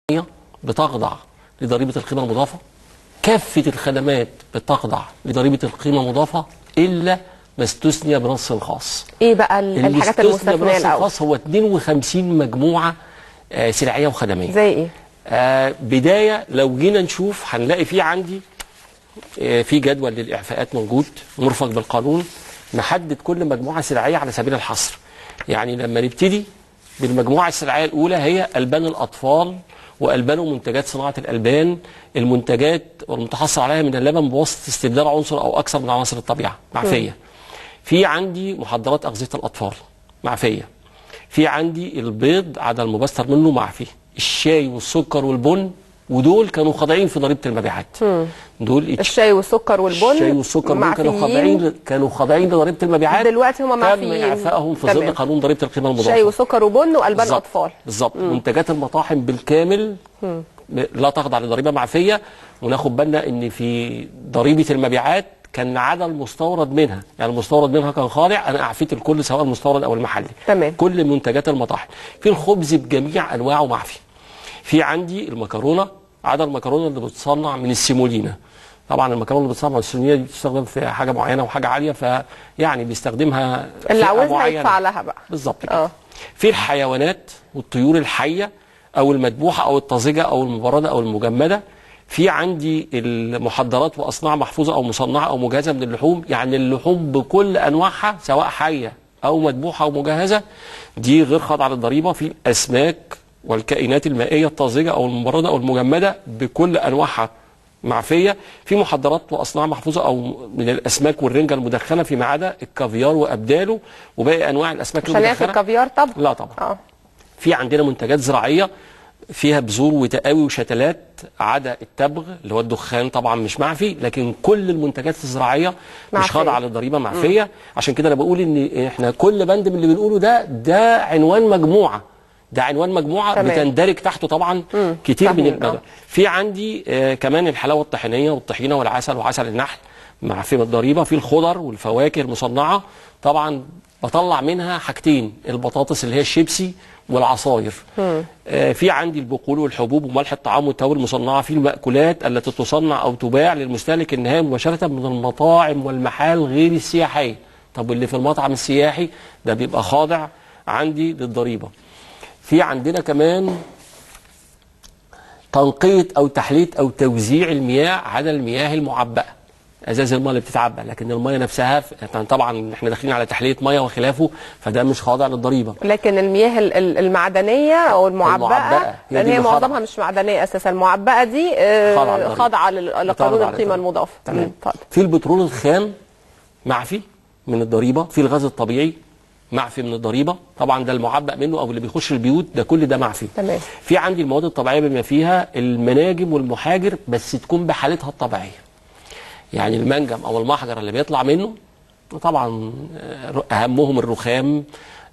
بتخضع لضريبه القيمه المضافه، كافه الخدمات بتخضع لضريبه القيمه المضافه الا ما استثني بنص خاص. ايه بقى الحاجات المستثنيه بنص خاص؟ هو 52 مجموعه سلعيه وخدميه. زي ايه؟ بدايه لو جينا نشوف هنلاقي في عندي في جدول للاعفاءات موجود مرفق بالقانون، نحدد كل مجموعه سلعيه على سبيل الحصر. يعني لما نبتدي بالمجموعه السلعيه الاولى هي البان الاطفال والبان ومنتجات صناعه الالبان، المنتجات والمتحصل عليها من اللبن بواسطه استبدال عنصر او اكثر من عناصر الطبيعه معفيه. في عندي محضرات اغذيه الاطفال معفيه. في عندي البيض عدا المبستر منه معفي، الشاي والسكر والبن ودول كانوا خاضعين في ضريبه المبيعات. دول الشاي والسكر والبن، الشاي والسكر والبن كانوا خاضعين لضريبه المبيعات. دلوقتي هم معفيين، تم اعفائهم في ظل قانون ضريبه القيمه المضافه. شاي وسكر وبن والبان اطفال. بالظبط. منتجات المطاحن بالكامل لا تخضع لضريبه معفيه، وناخد بالنا ان في ضريبه المبيعات كان عدا المستورد منها، يعني المستورد منها كان خاضع، انا اعفيت الكل سواء المستورد او المحلي. تمام. كل منتجات المطاحن. في الخبز بجميع انواعه معفي. في عندي المكرونه عدا المكرونه اللي بتصنع من السيمولينا. طبعا المكرونه اللي بتصنع من السيمولينا دي بتستخدم في حاجه معينه وحاجه عاليه، فيعني بيستخدمها اللي عاوزها يدفع لها بقى. بالظبط كده. في الحيوانات والطيور الحيه او المذبوحه او الطازجه او المبرده او المجمده. في عندي المحضرات واصناع محفوظه او مصنعه او مجهزه من اللحوم، يعني اللحوم بكل انواعها سواء حيه او مذبوحه او مجهزه، دي غير خاضعه للضريبه. في الاسماك والكائنات المائيه الطازجه او المبرده او المجمده بكل انواعها معفيه. في محضرات واصناع محفوظه او من الاسماك والرنجه المدخنه فيما عدا الكافيار وابداله وباقي انواع الاسماك المدخنه. عشان الكافيار طبعا؟ لا طبعا. في عندنا منتجات زراعيه فيها بذور وتقاوي وشتلات عدا التبغ اللي هو الدخان طبعا مش معفي، لكن كل المنتجات الزراعيه مش خاضعه للضريبه معفيه. عشان كده انا بقول ان احنا كل بند من اللي بنقوله ده عنوان مجموعه، ده عنوان مجموعه تمام. بتندرج تحته طبعا كتير من المدى. في عندي كمان الحلاوه الطحينيه والطحينه والعسل وعسل النحل معفي من الضريبه. في الخضر والفواكه المصنعه طبعا بطلع منها حاجتين، البطاطس اللي هي الشيبسي والعصاير. في عندي البقول والحبوب وملح الطعام والتوابل المصنعه. في المأكولات التي تصنع او تباع للمستهلك النهائي مباشره من المطاعم والمحال غير السياحيه. طب اللي في المطعم السياحي ده بيبقى خاضع عندي للضريبه. في عندنا كمان تنقية او تحليه او توزيع المياه عدا المياه المعبأة، ازاز الميه اللي بتتعبى، لكن الميه نفسها طبعا احنا داخلين على تحليه ميه وخلافه، فده مش خاضع للضريبه. لكن المياه المعدنيه او المعبأه لان هي معظمها مش معدنيه اساسا، المعبأه دي خاضعه لقانون القيمه المضافه. تمام. في البترول الخام معفي من الضريبه. في الغاز الطبيعي معفي من الضريبه، طبعا ده المعبأ منه او اللي بيخش البيوت ده كل ده معفي. تمام. في عندي المواد الطبيعيه بما فيها المناجم والمحاجر بس تكون بحالتها الطبيعيه. يعني المنجم او المحجر اللي بيطلع منه طبعا اهمهم الرخام.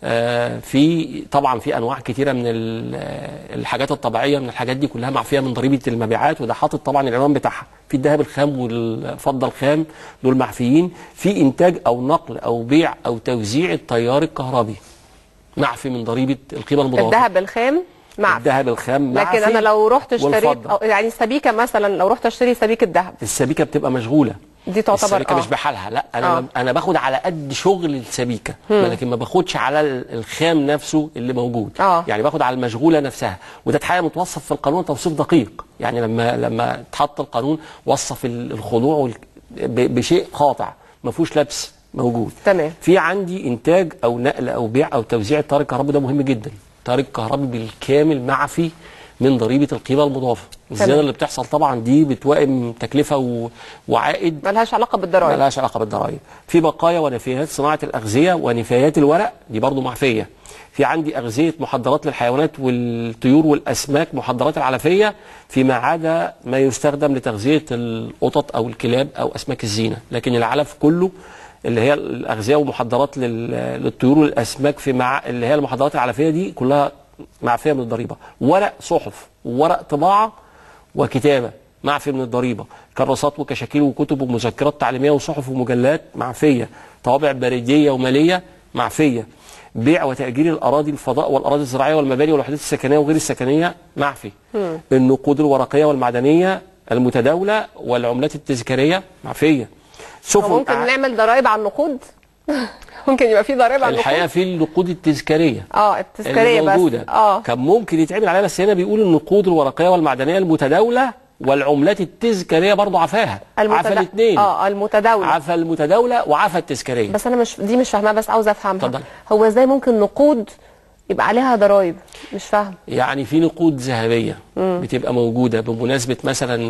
في طبعا في انواع كثيره من الحاجات الطبيعيه، من الحاجات دي كلها معفيه من ضريبه المبيعات، وده حاطط طبعا العنوان بتاعها. في الذهب الخام والفضه الخام دول معفيين. في انتاج او نقل او بيع او توزيع التيار الكهربي معفي من ضريبه القيمه المضافه. الذهب الخام معفي. الذهب الخام معفي. لكن انا لو رحت اشتريت يعني سبيكه مثلا، لو رحت اشتري سبيكه ذهب، السبيكه بتبقى مشغوله، دي تعتبر السبيكه مش بحالها. لا انا باخد على قد شغل السبيكه، لكن ما باخدش على الخام نفسه اللي موجود. يعني باخد على المشغوله نفسها، وده الحقيقه متوصف في القانون توصيف دقيق. يعني لما اتحط القانون وصف الخضوع بشيء قاطع ما فيهوش لبس موجود. تمام. في عندي انتاج او نقل او بيع او توزيع التيار الكهربي، ده مهم جدا. التيار الكهربي بالكامل معفي من ضريبه القيمه المضافه. الزياده اللي بتحصل طبعا دي بتوائم تكلفه وعائد ملهاش علاقه بالضرائب. ملهاش علاقه بالضرائب. في بقايا ونفايات صناعه الاغذيه ونفايات الورق، دي برضو معفيه. في عندي اغذيه محضرات للحيوانات والطيور والاسماك محضرات العلفيه فيما عدا ما يستخدم لتغذيه القطط او الكلاب او اسماك الزينه، لكن العلف كله اللي هي الاغذيه ومحضرات للطيور والاسماك اللي هي المحضرات العلفيه دي كلها معفيه من الضريبه. ورق صحف وورق طباعه وكتابه معفي من الضريبه. كراسات وكشاكيل وكتب ومذكرات تعليميه وصحف ومجلات معفيه. طوابع بريديه وماليه معفيه. بيع وتأجير الأراضي الفضاء والأراضي الزراعية والمباني والوحدات السكنية وغير السكنية معفي. النقود الورقية والمعدنية المتداولة والعملات التذكارية معفية. ممكن نعمل ضرائب على النقود؟ ممكن يبقى في ضرائب على النقود؟ الحقيقة في النقود التذكارية التذكارية بس كان ممكن يتعمل عليها، بس هنا بيقول النقود الورقية والمعدنية المتداولة والعملات التذكاريه برضه عفاها. عفا الاثنين. المتداوله. عفا المتداوله وعفا التذكاريه. بس انا مش فاهمها، بس عاوزه افهمها. اتفضل. هو ازاي ممكن نقود يبقى عليها ضرايب؟ مش فاهم. يعني في نقود ذهبيه بتبقى موجوده بمناسبه مثلا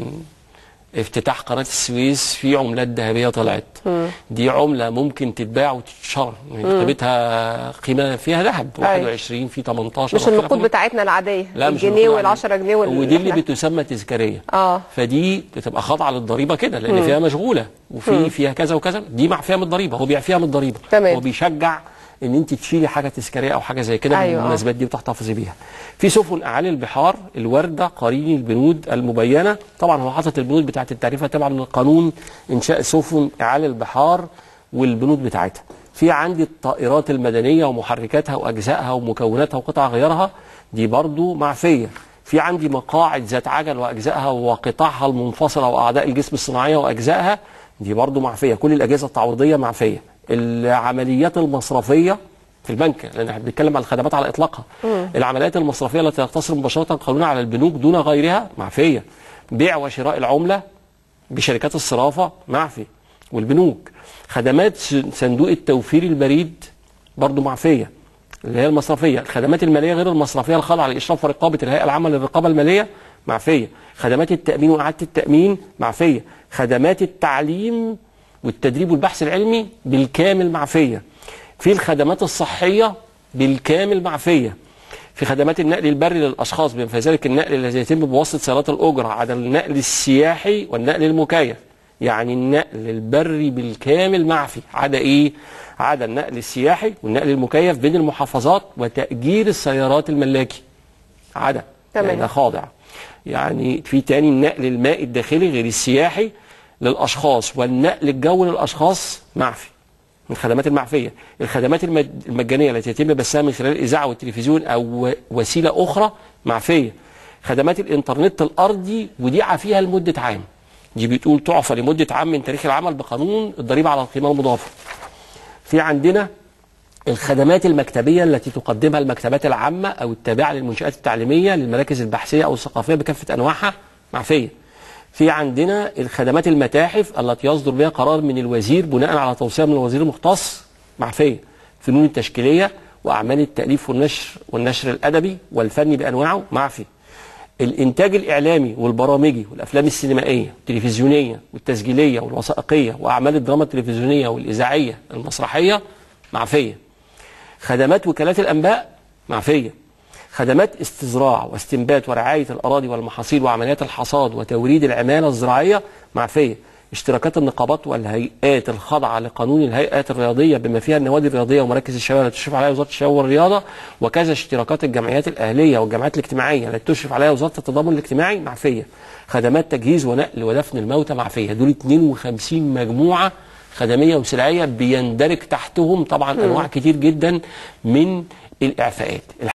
افتتاح قناه السويس، في عملات ذهبيه طلعت. دي عمله ممكن تتباع وتتشر، قيمتها قيمه فيها ذهب 21 في 18. مش النقود بتاعتنا العاديه، الجنيه وال10 جنيه ودي اللي بتسمى تذكاريه. فدي بتبقى خاضعه للضريبه كده، لان فيها مشغوله وفي فيها كذا وكذا، دي معفيه من الضريبه، هو بيعفيها من الضريبه. هو بيشجع ان انت تشيلي حاجه تذكاريه او حاجه زي كده. بالمناسبات دي بتحتفظي بيها. في سفن اعالي البحار الوارده قرين البنود المبينه، طبعا هو حاطط البنود بتاعت التعريفه تبعا لقانون انشاء سفن اعالي البحار والبنود بتاعتها. في عندي الطائرات المدنيه ومحركاتها واجزائها ومكوناتها وقطع غيارها، دي برضو معفيه. في عندي مقاعد ذات عجل واجزائها وقطعها المنفصله واعضاء الجسم الصناعيه واجزائها، دي برضو معفيه. كل الاجهزه التعويضيه معفيه. العمليات المصرفيه في البنك، لان احنا بنتكلم عن الخدمات على اطلاقها. العمليات المصرفيه التي تقتصر مباشره قانونا على البنوك دون غيرها معفيه. بيع وشراء العمله بشركات الصرافه معفي والبنوك. خدمات صندوق التوفير البريد برضو معفيه اللي هي المصرفيه. الخدمات الماليه غير المصرفيه الخاضعه لاشراف ورقابه الهيئه العامه للرقابه الماليه معفيه. خدمات التامين واعاده التامين معفيه. خدمات التعليم والتدريب والبحث العلمي بالكامل معفيه. في الخدمات الصحيه بالكامل معفيه. في خدمات النقل البري للاشخاص بما في ذلك النقل الذي يتم بواسطه سيارات الاجره، عدا النقل السياحي والنقل المكيف. يعني النقل البري بالكامل معفي، عدا ايه؟ عدا النقل السياحي والنقل المكيف بين المحافظات وتأجير السيارات الملاكي. عدا يعني ده خاضع. يعني في تاني النقل المائي الداخلي غير السياحي للاشخاص والنقل الجوي للاشخاص معفي من الخدمات المعفيه. الخدمات المجانيه التي يتم بثها من خلال الاذاعه والتلفزيون او وسيله اخرى معفيه. خدمات الانترنت الارضي ودي عافيها لمده عام. دي بتقول تعفى لمده عام من تاريخ العمل بقانون الضريبه على القيمه المضافه. في عندنا الخدمات المكتبيه التي تقدمها المكتبات العامه او التابعه للمنشات التعليميه للمراكز البحثيه او الثقافيه بكافه انواعها معفيه. في عندنا الخدمات المتاحف التي يصدر بها قرار من الوزير بناء على توصيه من الوزير المختص معفيه. فنون التشكيليه واعمال التاليف والنشر الادبي والفني بانواعه معفي. الانتاج الاعلامي والبرامجي والافلام السينمائيه والتلفزيونيه والتسجيليه والوثائقيه واعمال الدراما التلفزيونيه والاذاعيه المسرحيه معفيه. خدمات وكالات الانباء معفيه. خدمات استزراع واستنبات ورعايه الاراضي والمحاصيل وعمليات الحصاد وتوريد العماله الزراعيه معفيه. اشتراكات النقابات والهيئات الخاضعه لقانون الهيئات الرياضيه بما فيها النوادي الرياضيه ومراكز الشباب التي تشرف عليها وزاره الشباب والرياضه، وكذا اشتراكات الجمعيات الاهليه والجمعيات الاجتماعيه التي تشرف عليها وزاره التضامن الاجتماعي معفيه. خدمات تجهيز ونقل ودفن الموتى معفيه. دول 52 مجموعه خدميه وسلعيه بيندرج تحتهم طبعا انواع كتير جدا من الاعفاءات.